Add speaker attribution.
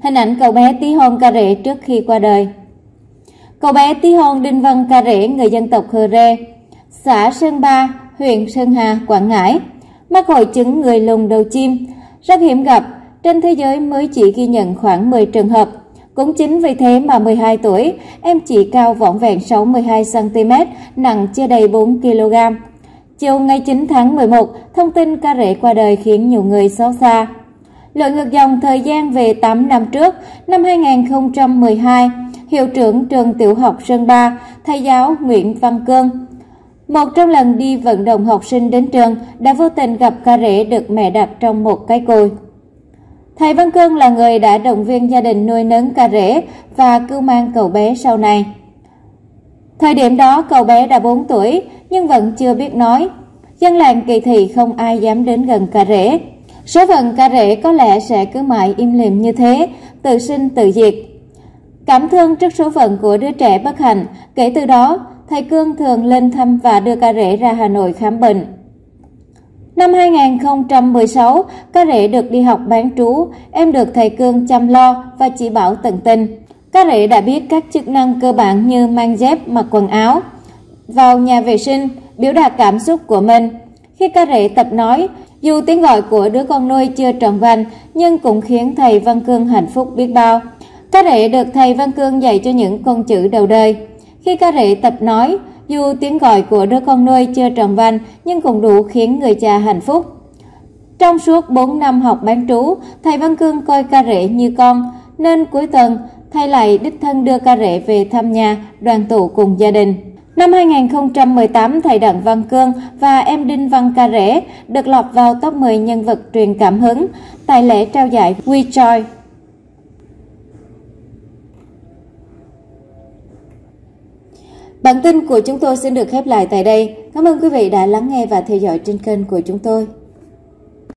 Speaker 1: Hình ảnh cậu bé tí hon Ca Rễ trước khi qua đời. Cậu bé tí hon Đinh Văn Ca Rễ, người dân tộc Hơ Rê, xã Sơn Ba, huyện Sơn Hà, Quảng Ngãi, mắc hội chứng người lùn đầu chim, rất hiếm gặp, trên thế giới mới chỉ ghi nhận khoảng 10 trường hợp. Cũng chính vì thế mà 12 tuổi, em chỉ cao vỏn vẹn 62 cm, nặng chưa đầy 4 kg. Chiều ngày 9 tháng 11, thông tin Ca Rễ qua đời khiến nhiều người xót xa. Lội ngược dòng thời gian về 8 năm trước, năm 2012, hiệu trưởng trường tiểu học Sơn Ba, thầy giáo Nguyễn Văn Cương, một trong lần đi vận động học sinh đến trường, đã vô tình gặp Ca Rễ được mẹ đặt trong một cái cối. Thầy Văn Cương là người đã động viên gia đình nuôi nấng Ca Rễ và cưu mang cậu bé sau này. Thời điểm đó cậu bé đã 4 tuổi nhưng vẫn chưa biết nói. Dân làng kỳ thị không ai dám đến gần Ca Rễ. Số phận Ca Rễ có lẽ sẽ cứ mãi im lìm như thế, tự sinh tự diệt. Cảm thương trước số phận của đứa trẻ bất hạnh, kể từ đó, thầy Cương thường lên thăm và đưa Ca Rễ ra Hà Nội khám bệnh. Năm 2016, Ca Rễ được đi học bán trú, em được thầy Cương chăm lo và chỉ bảo tận tình. Ca Rễ đã biết các chức năng cơ bản như mang dép, mặc quần áo, vào nhà vệ sinh, biểu đạt cảm xúc của mình. Khi Ca Rễ tập nói, dù tiếng gọi của đứa con nuôi chưa trọn vẹn nhưng cũng khiến thầy Văn Cương hạnh phúc biết bao. Ca Rễ được thầy Văn Cương dạy cho những con chữ đầu đời. Khi Ca Rễ tập nói, dù tiếng gọi của đứa con nuôi chưa trọn vẹn nhưng cũng đủ khiến người cha hạnh phúc. Trong suốt 4 năm học bán trú, thầy Văn Cương coi Ca Rễ như con, nên cuối tuần thầy lại đích thân đưa Ca Rễ về thăm nhà, đoàn tụ cùng gia đình. Năm 2018, thầy Đặng Văn Cương và em Đinh Văn Ca Rễ được lọt vào top 10 nhân vật truyền cảm hứng tại lễ trao giải WeJoy. Bản tin của chúng tôi xin được khép lại tại đây. Cảm ơn quý vị đã lắng nghe và theo dõi trên kênh của chúng tôi.